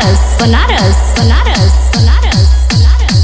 Banaras Banaras Banaras Banaras Banaras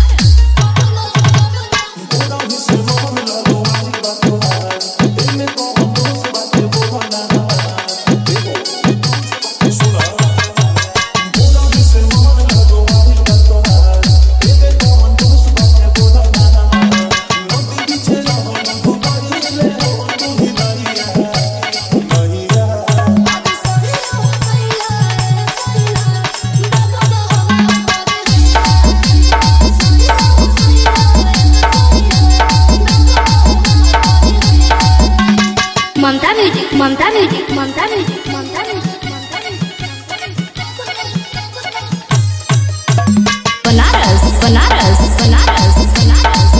Mamta music Mamta music Mamta music Mamta music Banaras Banaras Banaras Banaras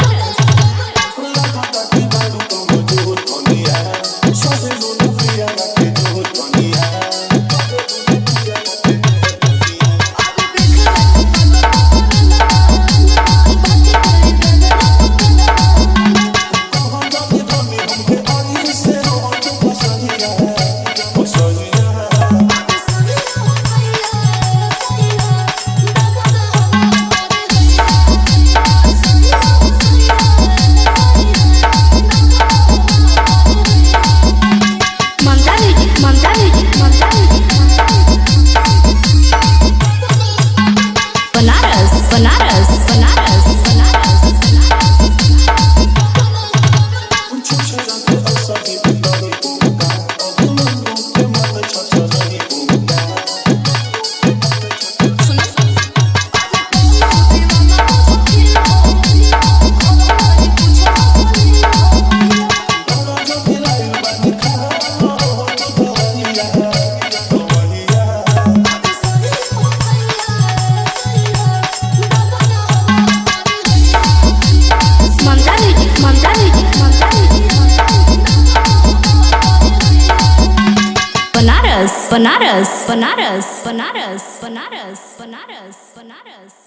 Banaras Banaras Banaras Banaras Banaras Banaras Banaras Banaras Banaras Banaras